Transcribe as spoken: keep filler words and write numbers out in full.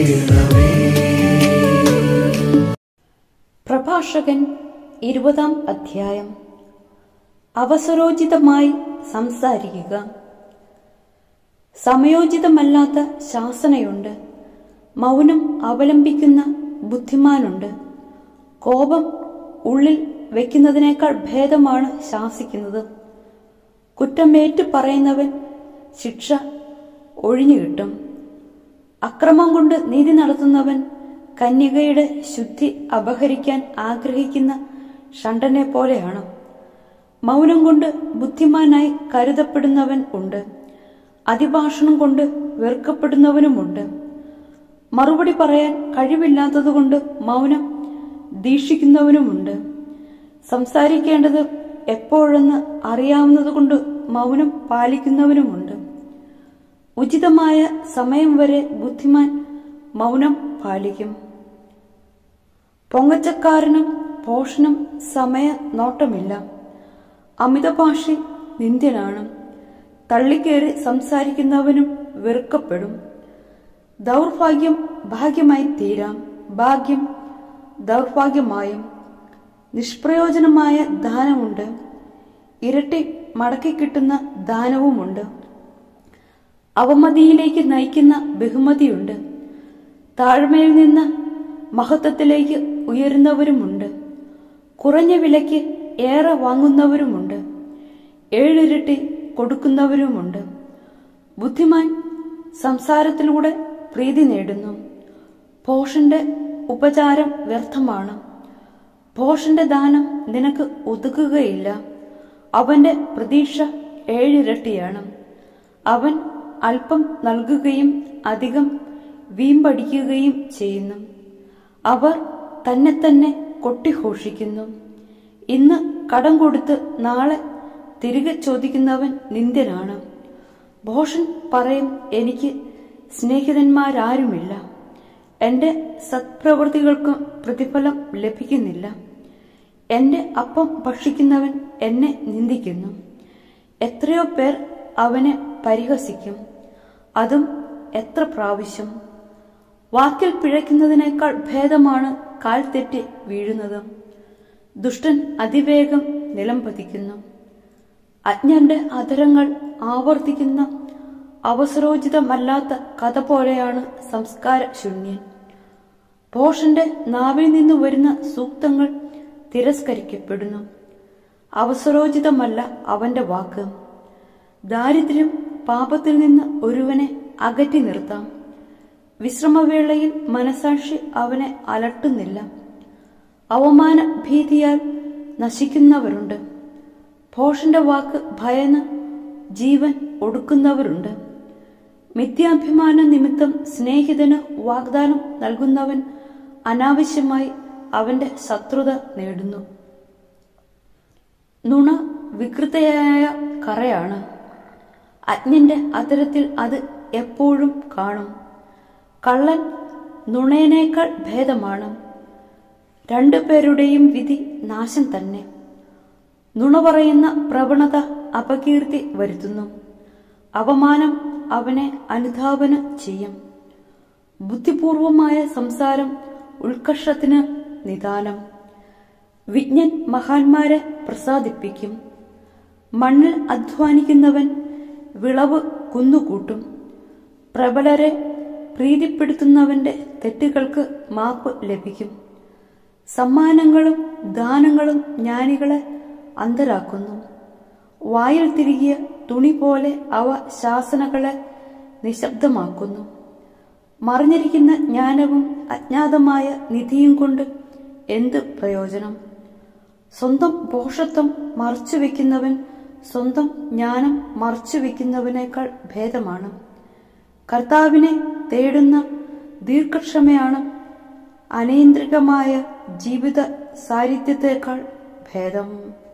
ചെയ്യണമേ. പ്രഭാഷകൻ ഇരുപതാം അധ്യായം. അവസരോചിതമായി സംസാരിക്കുക. സമയോചിതമല്ലാത്ത ശാസനയുണ്ട്, മൗനം അവലംബിക്കുന്ന ബുദ്ധിമാനുണ്ട്. കോപം ഉള്ളിൽ വയ്ക്കുന്നതിനേക്കാൾ ഭേദമാണ് ശാസിക്കുന്നത്. കുറ്റമേറ്റു പറയുന്നവൻ ശിക്ഷ ഒഴിഞ്ഞുകിട്ടും. അക്രമം കൊണ്ട് നീതി നടത്തുന്നവൻ കന്യകയുടെ ശുദ്ധി അപഹരിക്കാൻ ആഗ്രഹിക്കുന്ന ഷണ്ഡനെ പോലെയാണ്. മൗനം കൊണ്ട് ബുദ്ധിമാനായി കരുതപ്പെടുന്നവൻ ഉണ്ട്, അതിഭാഷണം കൊണ്ട് വെറുക്കപ്പെടുന്നവനുമുണ്ട്. മറുപടി പറയാൻ കഴിവില്ലാത്തതുകൊണ്ട് മൗനം ദീക്ഷിക്കുന്നവനുമുണ്ട്. സംസാരിക്കേണ്ടത് എപ്പോഴെന്ന് അറിയാവുന്നതുകൊണ്ട് മൗനം പാലിക്കുന്നവനുമുണ്ട്. ഉചിതമായ സമയം വരെ ബുദ്ധിമാൻ മൗനം പാലിക്കും. പൊങ്ങച്ചക്കാരനും പോഷനും സമയ നോട്ടമില്ല. അമിതഭാഷി നിന്ദ്യനാണ്. തള്ളിക്കേറി സംസാരിക്കുന്നവനും വെറുക്കപ്പെടും. ദൗർഭാഗ്യം ഭാഗ്യമായി തീരാം, ഭാഗ്യം ദൗർഭാഗ്യമായും. നിഷ്പ്രയോജനമായ ദാനമുണ്ട്, ഇരട്ടി മടക്കി കിട്ടുന്ന ദാനവുമുണ്ട്. അവമതിയിലേക്ക് നയിക്കുന്ന ബഹുമതിയുണ്ട്, താഴ്മയിൽ നിന്ന് മഹത്വത്തിലേക്ക് ഉയരുന്നവരുമുണ്ട്. കുറഞ്ഞ വിലയ്ക്ക് ഏറെ വാങ്ങുന്നവരുമുണ്ട്, ഏഴിരട്ടി കൊടുക്കുന്നവരുമുണ്ട്. ബുദ്ധിമാൻ സംസാരത്തിലൂടെ പ്രീതി നേടുന്നു, പോഷന്റെ ഉപചാരം വ്യർത്ഥമാണ്. പോഷന്റെ ദാനം നിനക്ക് ഒതുക്കുകയില്ല, അവന്റെ പ്രതീക്ഷ ഏഴിരട്ടിയാണ്. അവൻ അല്പം നൽകുകയും അധികം വീമ്പടിക്കുകയും ചെയ്യുന്നു. അവർ തന്നെ തന്നെ കൊട്ടിഘോഷിക്കുന്നു. ഇന്ന് കടം കൊടുത്ത് നാളെ തിരികെ ചോദിക്കുന്നവൻ നിന്ദ്യനാണ്. ഭോഷൻ പറയും, എനിക്ക് സ്നേഹിതന്മാരാരുമില്ല, എന്റെ സത്പ്രവൃത്തികൾക്ക് പ്രതിഫലം ലഭിക്കുന്നില്ല. എന്റെ അപ്പം ഭക്ഷിക്കുന്നവൻ എന്നെ നിന്ദിക്കുന്നു. എത്രയോ പേർ അവനെ പരിഹസിക്കും, അതും എത്ര പ്രാവശ്യം. വാക്കിൽ പിഴയ്ക്കുന്നതിനേക്കാൾ ഭേദമാണ് കാൽ തെറ്റി വീഴുന്നത്. ദുഷ്ടൻ അതിവേഗം നിലം പതിക്കുന്നു. അജ്ഞന്റെ അധരങ്ങൾ ആവർത്തിക്കുന്ന അവസരോചിതമല്ലാത്ത കഥ പോലെയാണ് സംസ്കാര ശൂന്യൻ. ഭോഷന്റെ നാവിൽ നിന്ന് വരുന്ന സൂക്തങ്ങൾ തിരസ്കരിക്കപ്പെടുന്നു. അവസരോചിതമല്ല അവന്റെ വാക്ക്. ദാരിദ്ര്യം പാപത്തിൽ നിന്ന് ഒരുവനെ അകറ്റി നിർത്താം. വിശ്രമവേളയിൽ മനസാക്ഷി അവനെ അലട്ടുന്നില്ല. അവമാന ഭീതിയാൽ നശിക്കുന്നവരുണ്ട്. ഭോഷന്റെ വാക്ക് ഭയന്ന് ജീവൻ ഒടുക്കുന്നവരുണ്ട്. മിഥ്യാഭിമാന നിമിത്തം സ്നേഹിതന് വാഗ്ദാനം നൽകുന്നവൻ അനാവശ്യമായി അവന്റെ ശത്രുത നേടുന്നു. നുണ വികൃതയായ കറയാണ്, അജ്ഞന്റെ അത്തരത്തിൽ അത് എപ്പോഴും കാണും. കള്ളൻ നുണയനേക്കാൾ ഭേദമാണ്. രണ്ടുപേരുടെയും വിധി നാശം തന്നെ. നുണ പറയുന്ന പ്രവണത അപകീർത്തി വരുത്തുന്നു. അവമാനം അവനെ അനുധാവനം ചെയ്യും. ബുദ്ധിപൂർവമായ സംസാരം ഉത്കർഷത്തിന് നിദാനം. വിജ്ഞൻ മഹാന്മാരെ പ്രസാദിപ്പിക്കും. മണ്ണിൽ അധ്വാനിക്കുന്നവൻ വിളവ് കുന്നുകൂട്ടും. പ്രബലരെ പ്രീതിപ്പെടുത്തുന്നവന്റെ തെറ്റുകൾക്ക് മാപ്പ് ലഭിക്കും. സമ്മാനങ്ങളും ദാനങ്ങളും ജ്ഞാനികളെ അന്ധരാക്കുന്നു. വായിൽ തിരികിയ തുണി പോലെ അവ ശാസനകളെ നിശബ്ദമാക്കുന്നു. മറിഞ്ഞിരിക്കുന്ന ജ്ഞാനവും അജ്ഞാതമായ നിധിയും കൊണ്ട് എന്ത് പ്രയോജനം? സ്വന്തം ഭോഷത്വം മറച്ചുവെക്കുന്നവൻ സ്വന്തം ജ്ഞാനം മറച്ചുവെക്കുന്നവനേക്കാൾ ഭേദമാണ്. കർത്താവിനെ തേടുന്ന ദീർഘക്ഷമയാണ് അനിയന്ത്രികമായ ജീവിത സാരിത്യത്തേക്കാൾ ഭേദം.